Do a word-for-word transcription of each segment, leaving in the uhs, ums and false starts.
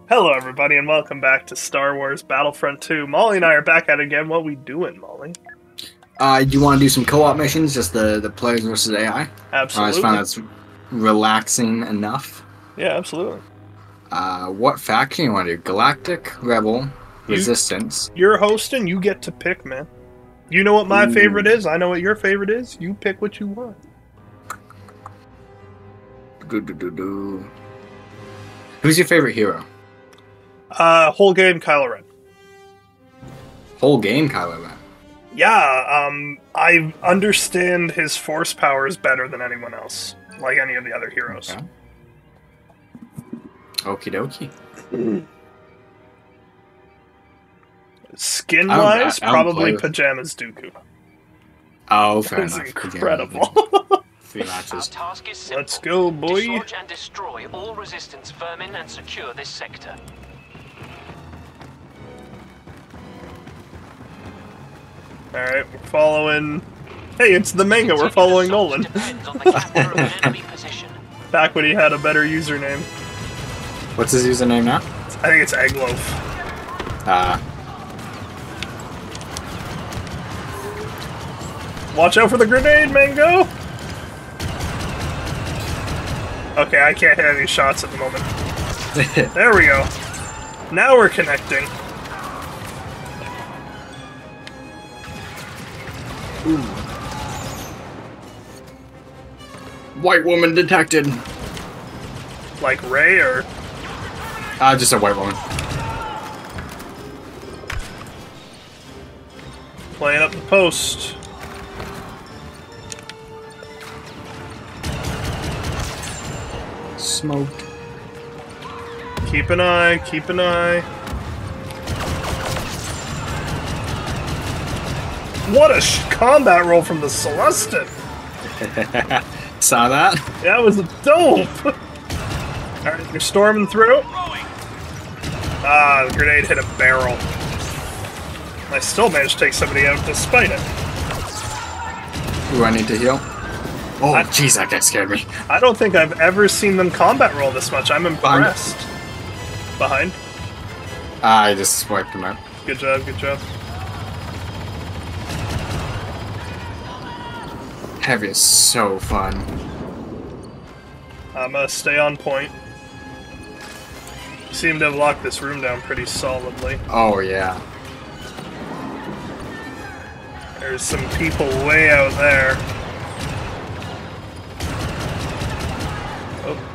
Hello, everybody, and welcome back to Star Wars Battlefront two. Molly and I are back at it again. What we doing, Molly? Uh, do you want to do some co-op missions, just the, the players versus A I? Absolutely. I just found that's relaxing enough. Yeah, absolutely. Uh, what faction you want to do? Galactic, Rebel, You- Resistance. You're hosting, you get to pick, man. You know what my Ooh. favorite is, I know what your favorite is. You pick what you want. Do, do, do, do. Who's your favorite hero? Uh, whole game, Kylo Ren. Whole game, Kylo Ren. Yeah, um, I understand his force powers better than anyone else, like any of the other heroes. Okay. Okie dokie. Skin-wise, I don't- I don't probably play with- Pajamas Dooku. Oh, fair That's enough. incredible. Three matches. Task is simple. Let's go, boy. Dislodge and destroy all resistance vermin and secure this sector. Alright, we're following... Hey, it's the manga, we're following Nolan. Depends on the capture of an enemy position. Back when he had a better username. What's his username now? I think it's Eggloaf. Uh, Watch out for the grenade, Mango! Okay, I can't hit any shots at the moment. There we go. Now we're connecting. Ooh. White woman detected. Like Ray or... Uh, just a white woman. Playing up the post. Smoked. Keep an eye, keep an eye. What a sh combat roll from the Celestin! Saw that? That was dope! Alright, you're storming through. Ah, the grenade hit a barrel. I still managed to take somebody out despite it. Do I need to heal? Oh, I- jeez, that guy scared me. I don't think I've ever seen them combat roll this much. I'm impressed. Behind. I just wiped him out. Good job, good job. Heavy is so fun. I'm gonna stay on point. Seem to have locked this room down pretty solidly. Oh, yeah. There's some people way out there. Oh.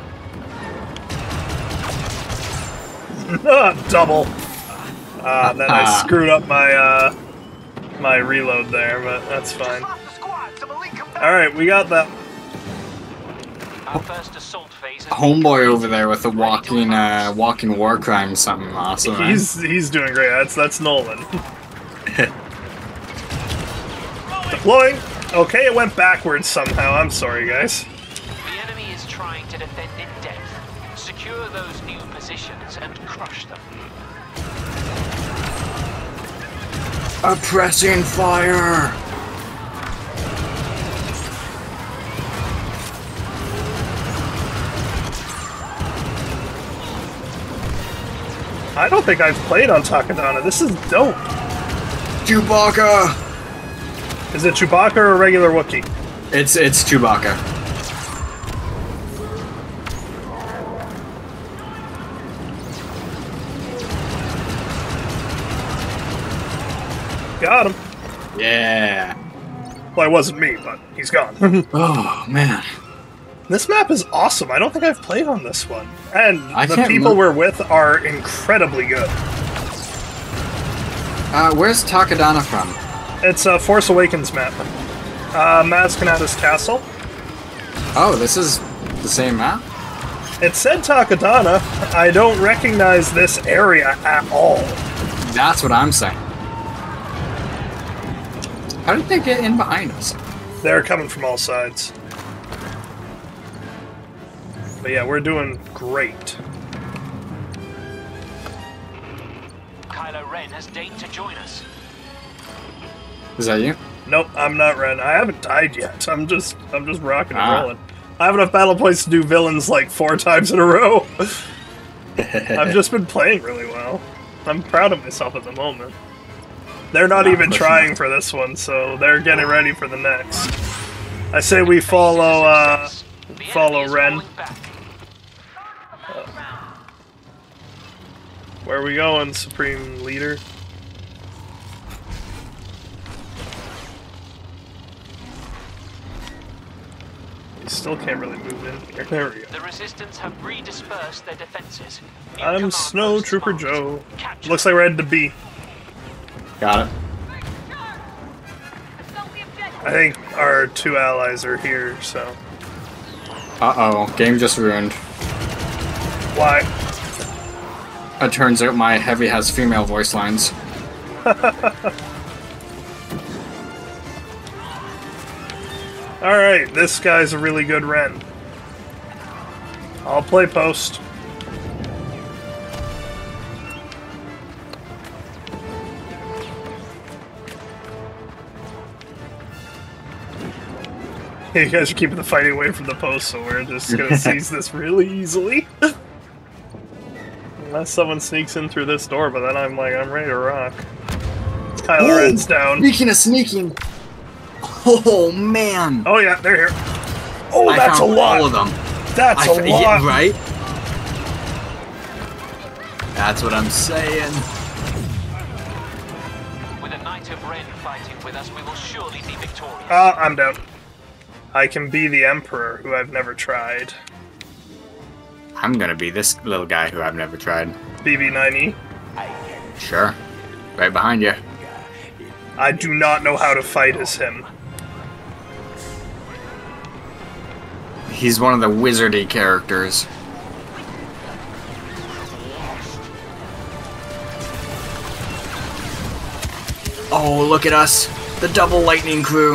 Double. Ah, then I screwed up my uh, my reload there, but that's fine. Alright, we got that. Our first assault phase has Homeboy over there with the walking, uh, walking war crime, something awesome. right? He's he's doing great. That's that's Nolan. Deploying. Okay, it went backwards somehow. I'm sorry, guys. The enemy is trying to defend in depth. Secure those new positions and crush them. A pressing fire! I don't think I've played on Takodana. This is dope. Chewbacca! Is it Chewbacca or a regular Wookiee? It's, it's Chewbacca. Got him. Yeah. Well, it wasn't me, but he's gone. Oh, man. This map is awesome. I don't think I've played on this one. And I the can't people remem- we're with are incredibly good. Uh, where's Takodana from? It's a Force Awakens map. Uh, Maz Kanata's castle. Oh, this is the same map? It said Takodana. I don't recognize this area at all. That's what I'm saying. How did they get in behind us? They're coming from all sides. But yeah, we're doing great. Kylo Ren has deigned to join us. Is that you? Nope, I'm not Ren. I haven't died yet. I'm just I'm just rocking and Ah. rolling. I have enough battle points to do villains like four times in a row. I've just been playing really well. I'm proud of myself at the moment. They're not Not even pushing trying it. for this one, so they're getting ready for the next. I say we follow, uh, follow Ren. Uh, where are we going, Supreme Leader? You still can't really move in here. There we go. The resistance have redispersed their defenses. New I'm command Snowtrooper posts Joe. marked. Capture Looks like we're headed to B. Got it. I think our two allies are here, so... Uh-oh, game just ruined. Why? It turns out my heavy has female voice lines. Alright, this guy's a really good Ren. I'll play post. You guys are keeping the fighting away from the post, so we're just gonna seize this really easily. Unless someone sneaks in through this door, but then I'm like, I'm ready to rock. Kylo Ren's down. Speaking of sneaking. Oh, man. Oh yeah, they're here. Oh, I that's a found lot. all of them. That's I a f- lot. yeah, right? That's what I'm saying. With a Knight of Ren fighting with us, we will surely be victorious. Ah, I'm down. I can be the Emperor, who I've never tried. I'm gonna be this little guy who I've never tried. B B nine E. Sure. Right behind you. I do not know how to fight as him. He's one of the wizardy characters. Oh, look at us. The double lightning crew.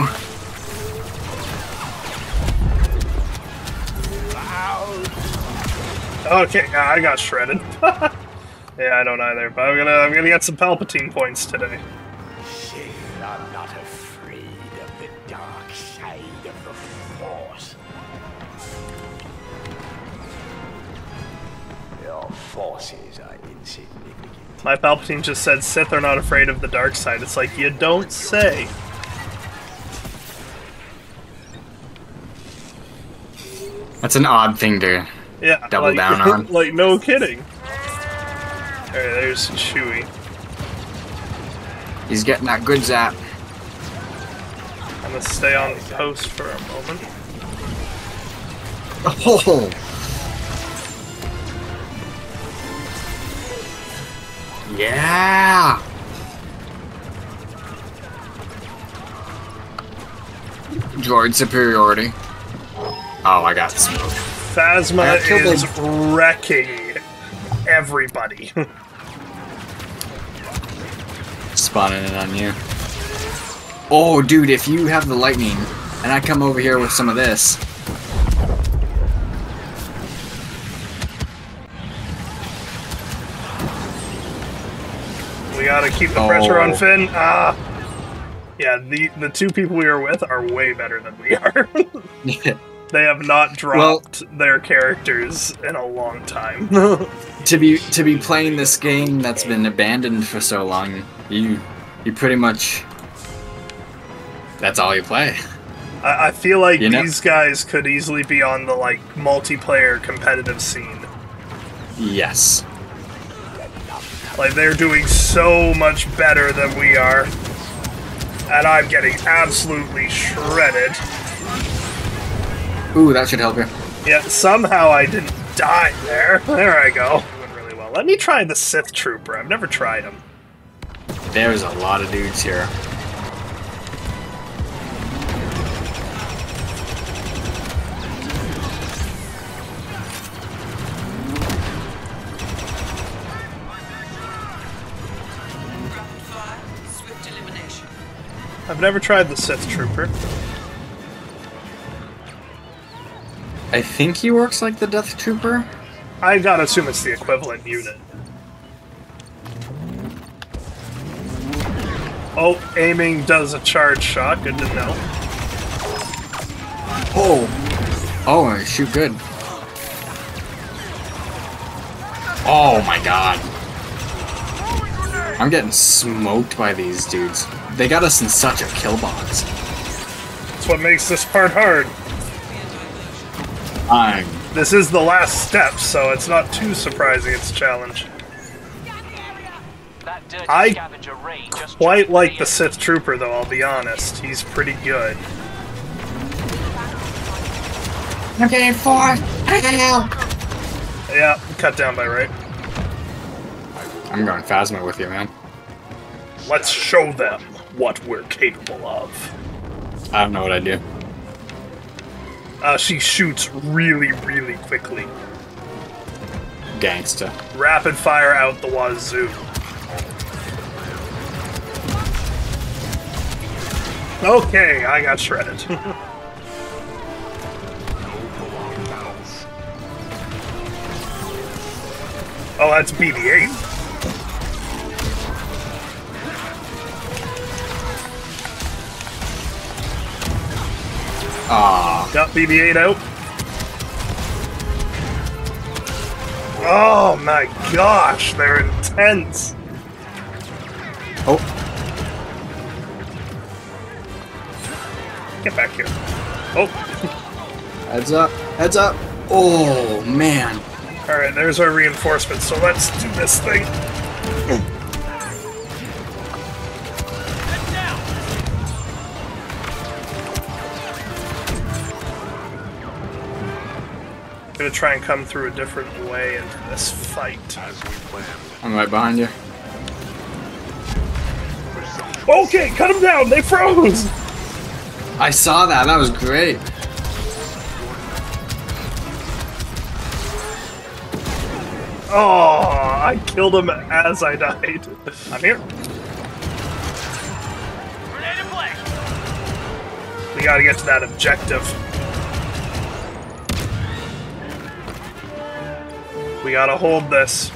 Okay, I got shredded. Yeah, I don't either, but I'm gonna I'm gonna get some Palpatine points today. Sith are not afraid of the dark side of the Force. Your forces are insignificant. My Palpatine just said Sith are not afraid of the dark side. It's like, you don't say. That's an odd thing to Yeah, double like, down on. like, no kidding. Alright, there's Chewie. He's getting that good zap. I'm gonna stay on post for a moment. Oh! Yeah! Droid superiority. Oh, I got smoked. Phasma I killed is wrecking everybody. Spawning it on you. Oh, dude, if you have the lightning, and I come over here with some of this. We gotta keep the pressure on Oh. Finn. Ah. Yeah, the the two people we are with are way better than we are. They have not dropped their characters in a long time. to be to be playing this game that's been abandoned for so long, you you pretty much that's all you play. I, I feel like You know- these guys could easily be on the like multiplayer competitive scene. Yes. Like they're doing so much better than we are. And I'm getting absolutely shredded. Ooh, that should help you. Yeah, somehow I didn't die there. There I go. Doing really well. Let me try the Sith Trooper. I've never tried him. There's a lot of dudes here. I've never tried the Sith Trooper. I think he works like the Death Trooper. I gotta assume it's the equivalent unit. Oh, aiming does a charge shot. Good to know. Oh. Oh, I shoot good. Oh my god. I'm getting smoked by these dudes. They got us in such a kill box. That's what makes this part hard. I'm... This is the last step, so it's not too surprising it's a challenge. I quite like the Sith Trooper, though, I'll be honest. He's pretty good. I'm getting four. Yeah, cut down by right. I'm going Phasma with you, man. Let's show them what we're capable of. I don't know what I do. Uh, she shoots really, really quickly. Gangsta. Rapid fire out the wazoo. Okay, I got shredded. Oh, that's B B eight. Ah, got B B eight out. Oh my gosh, they're intense. Oh. Get back here. Oh. Heads up. Heads up. Oh, man. Alright, there's our reinforcements, so let's do this thing. I'm gonna try and come through a different way into this fight. As we planned. I'm right behind you. Okay, cut them down! They froze! I saw that. That was great. Oh, I killed him as I died. I'm here. Grenade in play. We gotta get to that objective. We gotta hold this.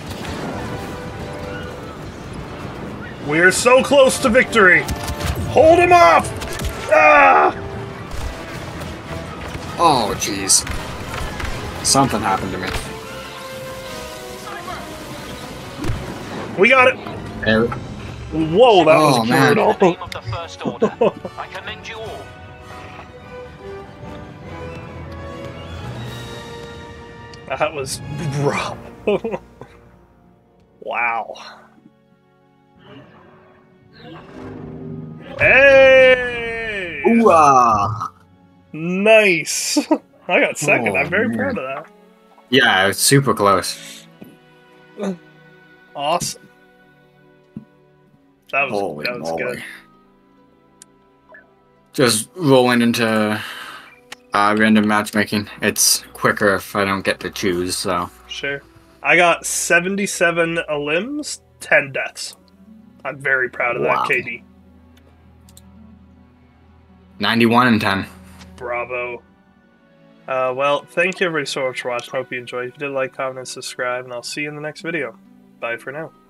We're so close to victory. Hold him off! Ah! Oh, jeez. Something happened to me. We got it. There. Whoa, that Oh, was man. brutal. In the name of the First Order, I commend you all. That was rough. Wow. Hey! Ooh-ah. Nice. I got second. Oh, I'm very man. proud of that. Yeah, it's super close. Awesome. That was Holy that was moly. good. Just rolling into uh, random matchmaking. It's quicker if I don't get to choose, so. Sure. I got seventy-seven limbs, ten deaths. I'm very proud of Wow. that, K D. ninety-one and ten. Bravo. Uh, well, thank you everybody so much for watching. Hope you enjoyed. If you did, like, comment, and subscribe, and I'll see you in the next video. Bye for now.